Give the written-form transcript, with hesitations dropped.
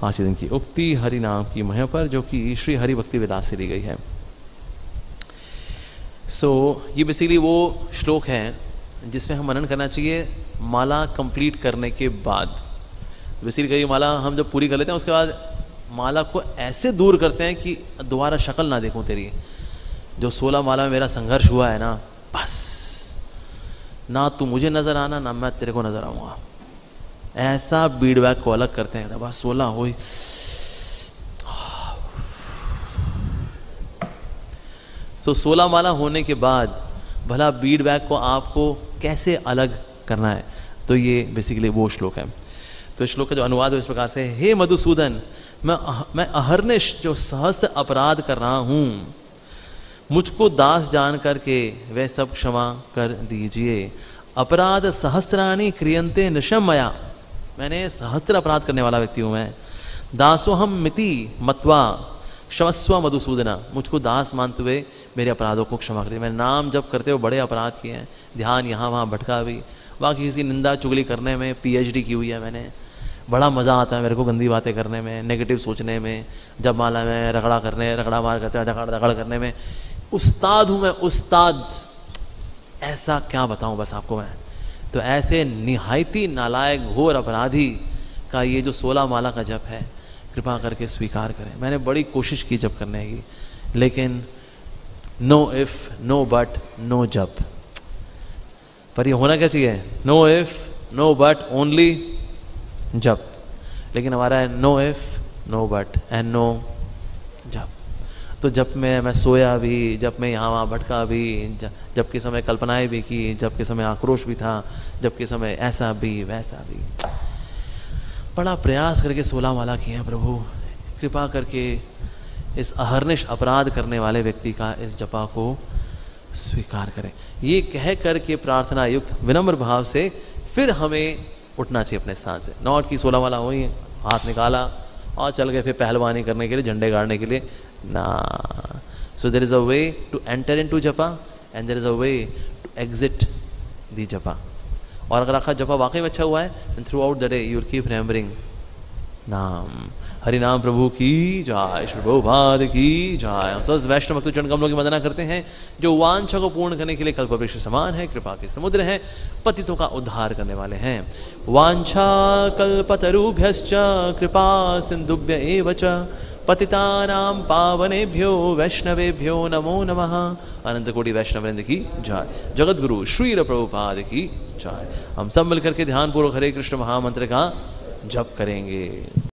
आज के दिन की उक्ति हरि नाम की महिमा पर, जो कि श्री हरि भक्ति विलास से ली गई है। ये बेसिकली वो श्लोक है जिसमें हम मनन करना चाहिए माला कंप्लीट करने के बाद। बेसिकली कई माला हम जब पूरी कर लेते हैं उसके बाद माला को ऐसे दूर करते हैं कि दोबारा शक्ल ना देखूं तेरी। जो 16 माला में मेरा संघर्ष हुआ है ना, बस ना तू मुझे नजर आना ना मैं तेरे को नजर आऊंगा, ऐसा फीडबैक को अलग करते हैं। बस 16 हो, तो 16 माला होने के बाद भला फीडबैक को आपको कैसे अलग करना है, तो ये बेसिकली वो श्लोक है। तो श्लोक का जो अनुवाद है इस प्रकार से, हे मधुसूदन, मैं अहर्निश जो सहस्त्र अपराध कर रहा हूं, मुझको दास जान करके वह सब क्षमा कर दीजिए। अपराध सहस्त्राणी क्रियंते निशम मया, मैंने सहस्त्र अपराध करने वाला व्यक्ति हूं मैं। दासोहम मिति मत्वा क्षमस्व मधुसूदना, मुझको दास मानते हुए मेरे अपराधों को क्षमा करिए। मैंने नाम जप करते हुए बड़े अपराध किए हैं, ध्यान यहाँ वहाँ भटका भी, बाकी किसी निंदा चुगली करने में PhD की हुई है मैंने। बड़ा मज़ा आता है मेरे को गंदी बातें करने में, नेगेटिव सोचने में, जब माला में रगड़ा मार करते दगड़ करने में उस्ताद हूँ मैं, उस्ताद। ऐसा क्या बताऊँ बस आपको मैं। तो ऐसे निहायती नालायक घोर अपराधी का ये जो 16 माला का जप है, कृपा करके स्वीकार करें। मैंने बड़ी कोशिश की जप करने की, लेकिन no if no but no जप। पर ये होना क्या चाहिए, no if no but only जप। लेकिन हमारा है no if no but and no जप। तो जप में मैं सोया भी, जब मैं यहाँ वहाँ भटका भी, जब के समय कल्पनाएं भी की, जब के समय आक्रोश भी था, जब के समय ऐसा भी वैसा भी, बड़ा प्रयास करके 16 माला किए हैं। प्रभु कृपा करके इस अहर्निश अपराध करने वाले व्यक्ति का इस जपा को स्वीकार करें। ये कह करके प्रार्थना युक्त विनम्र भाव से फिर हमें उठना चाहिए अपने स्थान से। नॉट की 16 माला हुई, हाथ निकाला और चल गए फिर पहलवानी करने के लिए, झंडे गाड़ने के लिए ना। So there is a way to enter into जपा and there is a way to exit the जपा। और अगर आपका जपा वाकई में अच्छा हुआ है, and throughout the day you will keep remembering नाम। हरि नाम प्रभु की जय, श्री प्रभुपाद की जय। हम सब वैष्णव भक्त चरण कमलों की वंदना करते हैं, जो वांछा को पूर्ण करने के लिए कल्पवृक्ष समान है, कृपा के समुद्र हैं, पतितों का उद्धार करने वाले हैं। वांछा कल्पतरुभ्यश्च कृपा सिंधुभ्य एव च पतितानां पावनेभ्यो वैष्णवेभ्यो नमो नमः। अनंत कोटि वैष्णववृंद की जय। जगत गुरु श्री प्रभुपाद की जय। हम सब मिलकर के ध्यान पूर्वक हरे कृष्ण महामंत्र का जप करेंगे।